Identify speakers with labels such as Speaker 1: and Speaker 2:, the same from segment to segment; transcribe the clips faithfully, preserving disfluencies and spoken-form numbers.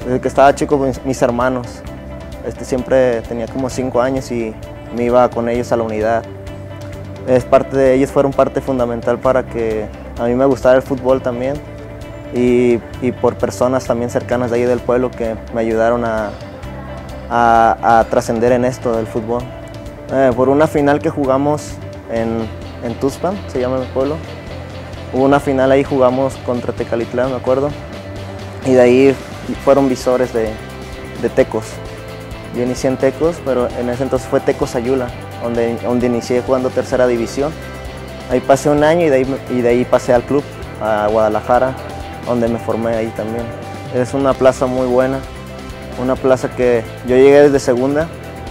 Speaker 1: Desde que estaba chico, mis, mis hermanos, este, siempre tenía como cinco años y me iba con ellos a la unidad. Es parte de ellos fueron parte fundamental para que a mí me gustara el fútbol también y, y por personas también cercanas de ahí del pueblo que me ayudaron a, a, a trascender en esto del fútbol. Eh, por una final que jugamos en, en Tuxpan, se llama el pueblo, hubo una final ahí, jugamos contra Tecalitlán, me acuerdo, y de ahí fueron visores de, de Tecos. Yo inicié en Tecos, pero en ese entonces fue Tecos Ayula, donde, donde inicié jugando tercera división. Ahí pasé un año y de ahí, y de ahí pasé al club, a Guadalajara, donde me formé ahí también. Es una plaza muy buena, una plaza que yo llegué desde segunda.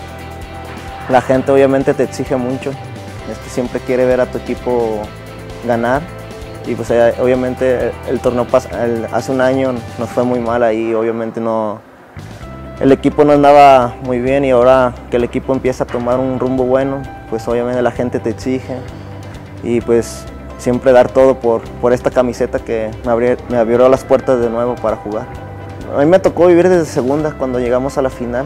Speaker 1: La gente obviamente te exige mucho, este, siempre quiere ver a tu equipo ganar. Y pues obviamente el, el torneo el, hace un año nos fue muy mal ahí, obviamente no, el equipo no andaba muy bien y ahora que el equipo empieza a tomar un rumbo bueno, pues obviamente la gente te exige y pues siempre dar todo por, por esta camiseta que me abrió, me abrió las puertas de nuevo para jugar. A mí me tocó vivir desde segunda cuando llegamos a la final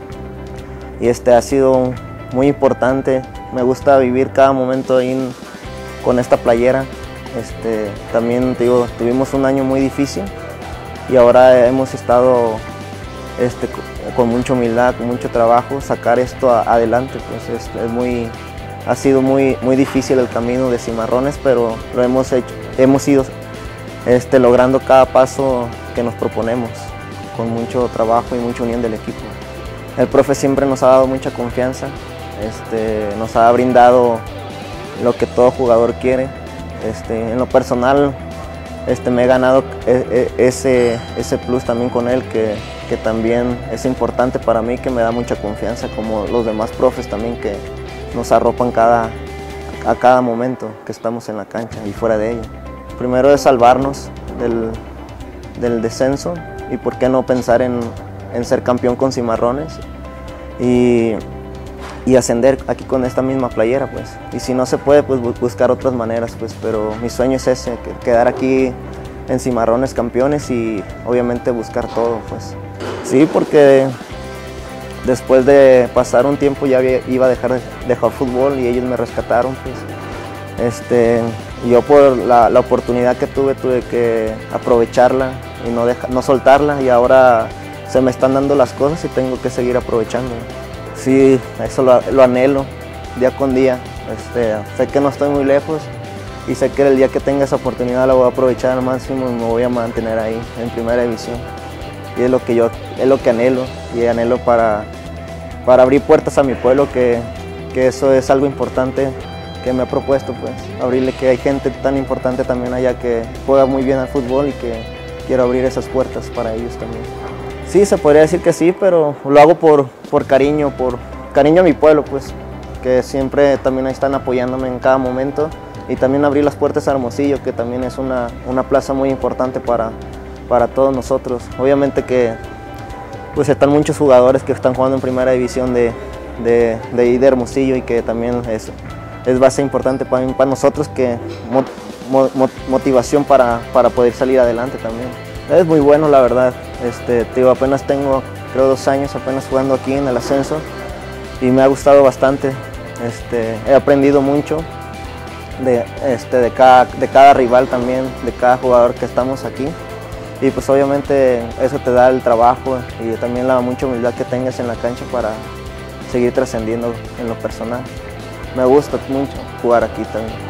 Speaker 1: y este ha sido muy importante, me gusta vivir cada momento ahí en, con esta playera. Este, también te digo, tuvimos un año muy difícil y ahora hemos estado este, con mucha humildad, con mucho trabajo, sacar esto a, adelante. Pues es, es muy, ha sido muy, muy difícil el camino de Cimarrones, pero lo hemos hecho, hemos ido este, logrando cada paso que nos proponemos, con mucho trabajo y mucha unión del equipo. El profe siempre nos ha dado mucha confianza, este, nos ha brindado lo que todo jugador quiere. Este, en lo personal este, me he ganado ese, ese plus también con él que, que también es importante para mí, que me da mucha confianza, como los demás profes también que nos arropan cada, a cada momento que estamos en la cancha y fuera de ella. Primero es salvarnos del, del descenso y por qué no pensar en, en ser campeón con Cimarrones y, y ascender aquí con esta misma playera, pues. Y si no se puede, pues buscar otras maneras, pues, pero mi sueño es ese, quedar aquí en Cimarrones campeones y obviamente buscar todo, pues. Sí, porque después de pasar un tiempo ya iba a dejar, dejar fútbol y ellos me rescataron, pues. Este, yo por la, la oportunidad que tuve, tuve que aprovecharla y no, deja, no soltarla y ahora se me están dando las cosas y tengo que seguir aprovechando. Sí, eso lo, lo anhelo día con día. Este, sé que no estoy muy lejos y sé que el día que tenga esa oportunidad la voy a aprovechar al máximo y me voy a mantener ahí en primera división. Y es lo que yo, es lo que anhelo y anhelo para, para abrir puertas a mi pueblo, que, que eso es algo importante que me he propuesto, pues, abrirle, que hay gente tan importante también allá que juega muy bien al fútbol y que quiero abrir esas puertas para ellos también. Sí, se podría decir que sí, pero lo hago por, por cariño, por cariño a mi pueblo, pues, que siempre también están apoyándome en cada momento, y también abrir las puertas a Hermosillo, que también es una, una plaza muy importante para, para todos nosotros. Obviamente que pues, están muchos jugadores que están jugando en primera división de, de, de, de Hermosillo y que también es, es base importante para, para nosotros, que mo, mo, motivación para, para poder salir adelante también. Es muy bueno, la verdad. Este, tío, apenas tengo, creo, dos años apenas jugando aquí en el ascenso y me ha gustado bastante. Este, he aprendido mucho de, este, de, cada, de cada rival también, de cada jugador que estamos aquí. Y pues obviamente eso te da el trabajo y también la mucha humildad que tengas en la cancha para seguir trascendiendo en lo personal. Me gusta mucho jugar aquí también.